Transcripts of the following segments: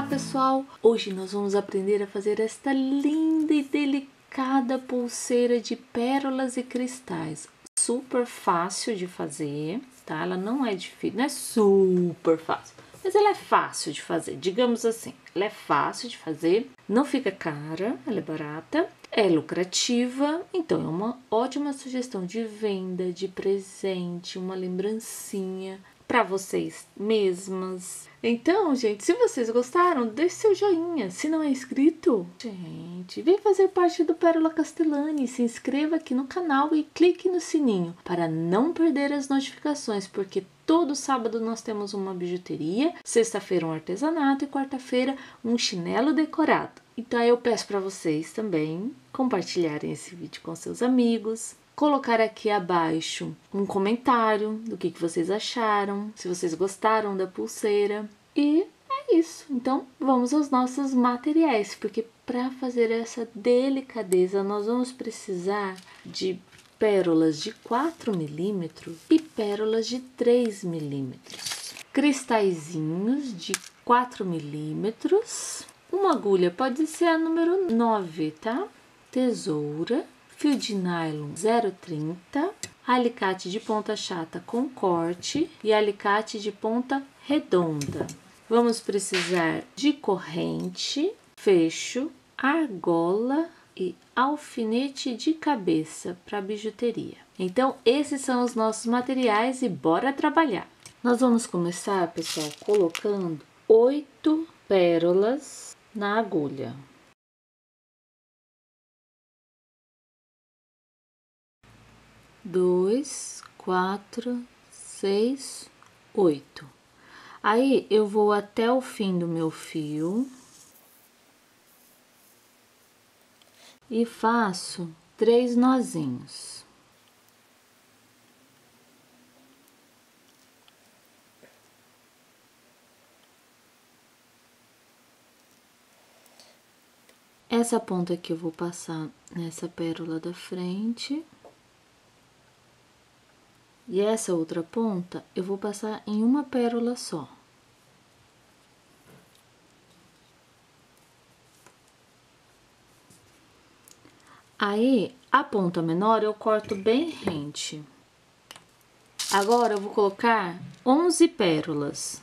pessoal! Hoje nós vamos aprender a fazer esta linda e delicada pulseira de pérolas e cristais. Super fácil de fazer, tá? Ela não é difícil, não é super fácil, mas ela é fácil de fazer, digamos assim. Ela é fácil de fazer, não fica cara, ela é barata, é lucrativa, então é uma ótima sugestão de venda, de presente, uma lembrancinha para vocês mesmas. Então, gente, se vocês gostaram, deixe seu joinha. Se não é inscrito, gente, vem fazer parte do Pérola Castellani. Se inscreva aqui no canal e clique no sininho para não perder as notificações, porque todo sábado nós temos uma bijuteria, sexta-feira um artesanato e quarta-feira um chinelo decorado. Então eu peço para vocês também compartilharem esse vídeo com seus amigos, colocar aqui abaixo um comentário do que vocês acharam, se vocês gostaram da pulseira. E é isso. Então vamos aos nossos materiais, porque para fazer essa delicadeza nós vamos precisar de pérolas de 4 milímetros e pérolas de 3 milímetros, cristalzinhos de 4 milímetros, uma agulha, pode ser a número 9, tá? Tesoura, fio de nylon 0,30, alicate de ponta chata com corte e alicate de ponta redonda. Vamos precisar de corrente, fecho, argola e alfinete de cabeça para bijuteria. Então, esses são os nossos materiais e bora trabalhar. Nós vamos começar, pessoal, colocando 8 pérolas na agulha. Dois, 4, 6, 8. Aí, eu vou até o fim do meu fio e faço 3 nozinhos. Essa ponta aqui eu vou passar nessa pérola da frente. E essa outra ponta eu vou passar em uma pérola só. Aí, a ponta menor eu corto bem rente. Agora, eu vou colocar 11 pérolas.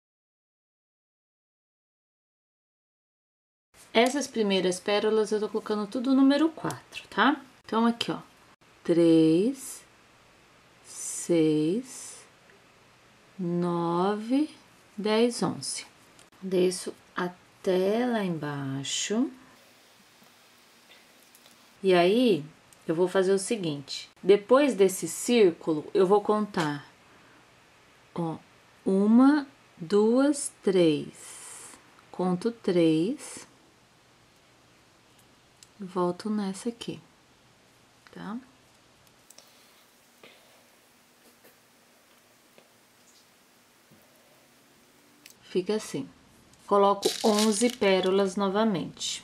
Essas primeiras pérolas eu tô colocando tudo número 4, tá? Então, aqui, ó. 3, 6, 9, 10, 11. Desço até lá embaixo. E aí, eu vou fazer o seguinte. Depois desse círculo, eu vou contar, ó, 1, 2, 3. Conto 3. E volto nessa aqui, tá? Fica assim. Coloco 11 pérolas novamente.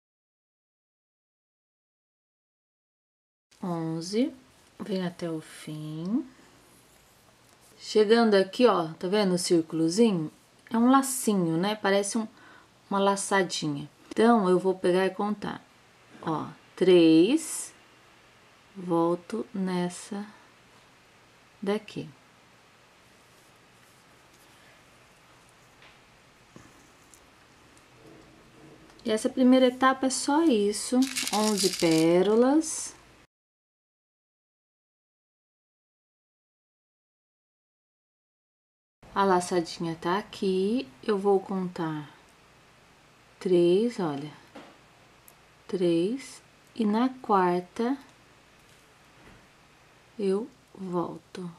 11, vem até o fim. Chegando aqui, ó, tá vendo o círculozinho? É um lacinho, né? Parece uma laçadinha. Então, eu vou pegar e contar. Ó, 3, volto nessa daqui. E essa primeira etapa é só isso, 11 pérolas. A laçadinha tá aqui, eu vou contar 3, olha, 3, e na quarta eu volto.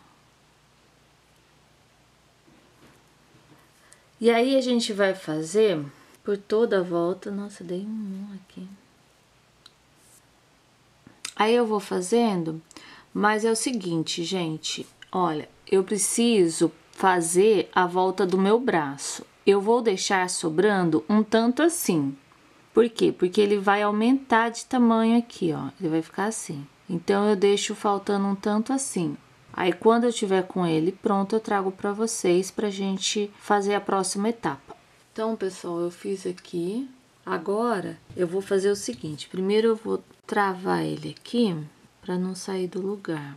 E aí, a gente vai fazer por toda a volta. Nossa, dei um aqui. Aí, eu vou fazendo, mas é o seguinte, gente, olha, eu preciso fazer a volta do meu braço. Eu vou deixar sobrando um tanto assim. Por quê? Porque ele vai aumentar de tamanho aqui, ó. Ele vai ficar assim. Então, eu deixo faltando um tanto assim. Aí, quando eu tiver com ele pronto, eu trago pra vocês pra gente fazer a próxima etapa. Então, pessoal, eu fiz aqui. Agora, eu vou fazer o seguinte. Primeiro, eu vou travar ele aqui, para não sair do lugar.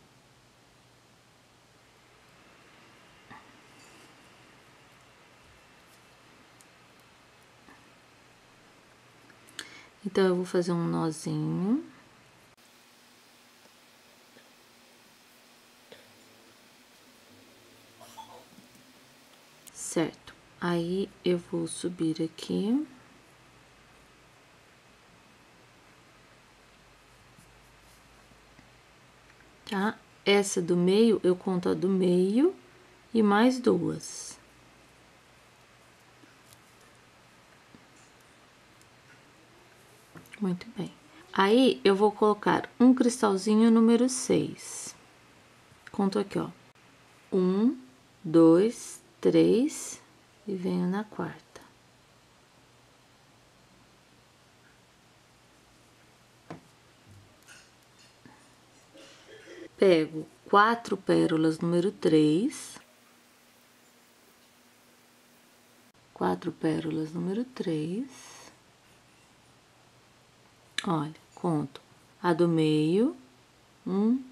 Então, eu vou fazer um nozinho. Certo. Aí, eu vou subir aqui. Tá? Essa do meio, eu conto a do meio e mais duas. Muito bem. Aí, eu vou colocar um cristalzinho número 6. Conto aqui, ó. 1, 2, 3 e venho na quarta. Pego 4 pérolas número 3. 4 pérolas número 3. Olha, conto a do meio, 1.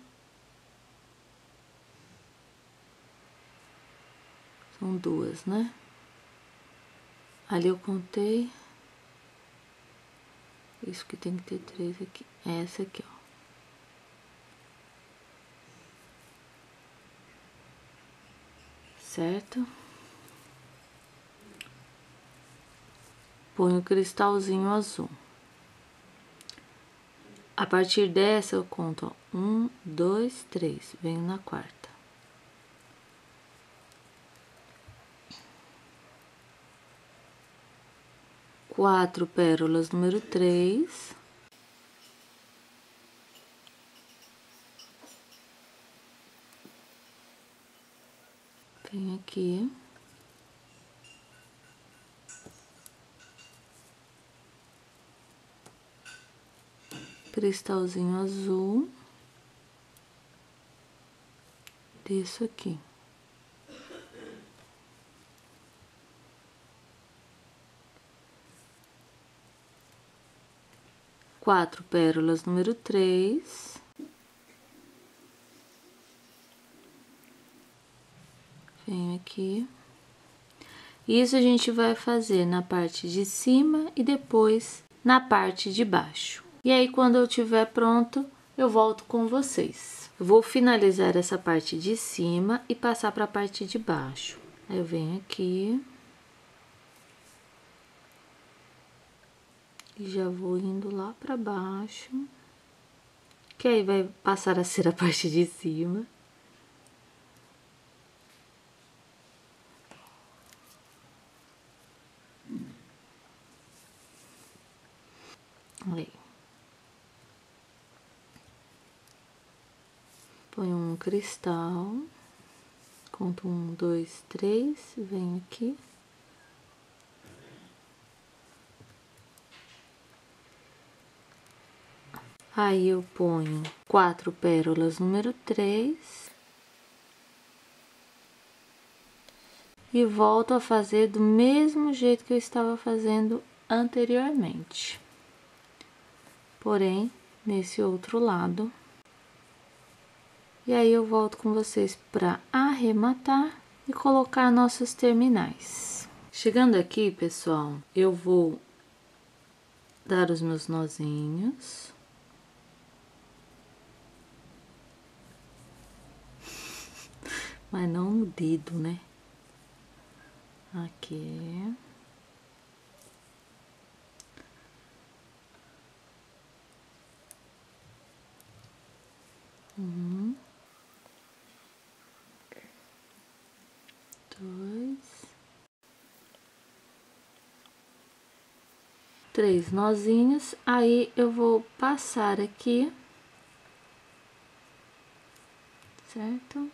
São duas, né? Ali eu contei. Isso que tem que ter 3 aqui. Essa aqui, ó. Certo? Ponho o cristalzinho azul. A partir dessa, eu conto, ó, 1, 2, 3. Venho na quarta. Quatro pérolas número 3. Venho aqui. Cristalzinho azul. Desço aqui. Quatro pérolas número 3. Venho aqui. Isso a gente vai fazer na parte de cima e depois na parte de baixo. E aí, quando eu tiver pronto, eu volto com vocês. Eu vou finalizar essa parte de cima e passar para a parte de baixo. Aí, eu venho aqui. E já vou indo lá para baixo. Que aí vai passar a ser a parte de cima. Aí. Ponho um cristal. Conto 1, 2, 3. Venho aqui. Aí, eu ponho 4 pérolas número 3. E volto a fazer do mesmo jeito que eu estava fazendo anteriormente. Porém, nesse outro lado. E aí, eu volto com vocês para arrematar e colocar nossos terminais. Chegando aqui, pessoal, eu vou dar os meus nozinhos. Mas não no dedo, né? Aqui. Um. 2. 3 nozinhos. Aí, eu vou passar aqui. Certo?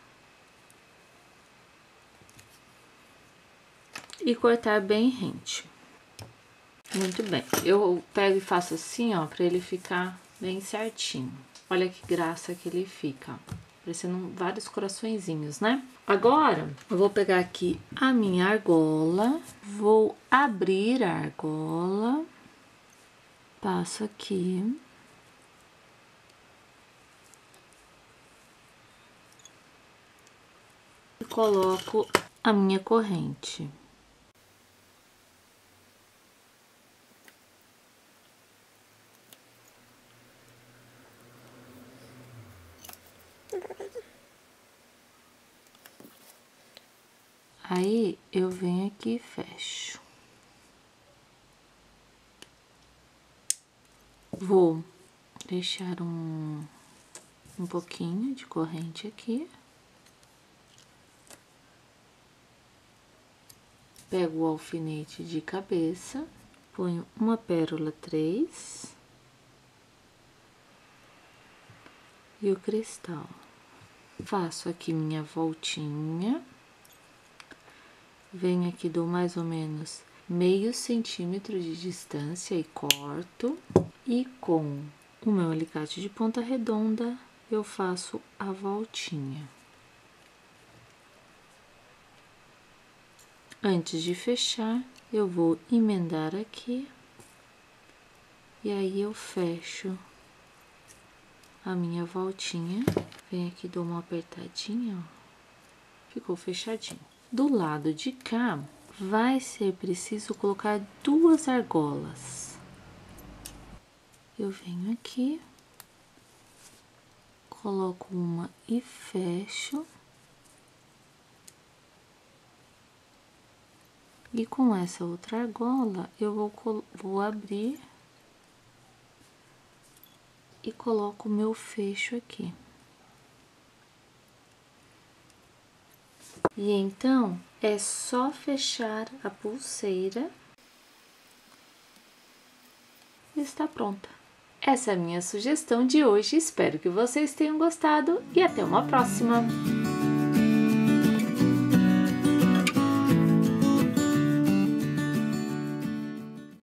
E cortar bem rente. Muito bem. Eu pego e faço assim, ó, pra ele ficar bem certinho. Olha que graça que ele fica. parecendo vários coraçõezinhos, né? Agora, eu vou pegar aqui a minha argola, vou abrir a argola, passo aqui. E coloco a minha corrente. Aí, eu venho aqui e fecho. Vou deixar um pouquinho de corrente aqui. Pego o alfinete de cabeça, ponho uma pérola 3 e o cristal. Faço aqui minha voltinha. Venho aqui, dou mais ou menos meio centímetro de distância e corto. E com o meu alicate de ponta redonda, eu faço a voltinha. Antes de fechar, eu vou emendar aqui. E aí, eu fecho a minha voltinha. Venho aqui, dou uma apertadinha, ó. Ficou fechadinho. Do lado de cá, vai ser preciso colocar 2 argolas. Eu venho aqui, coloco uma e fecho. E com essa outra argola, eu vou abrir e coloco o meu fecho aqui. E então, é só fechar a pulseira e está pronta. Essa é a minha sugestão de hoje, espero que vocês tenham gostado e até uma próxima!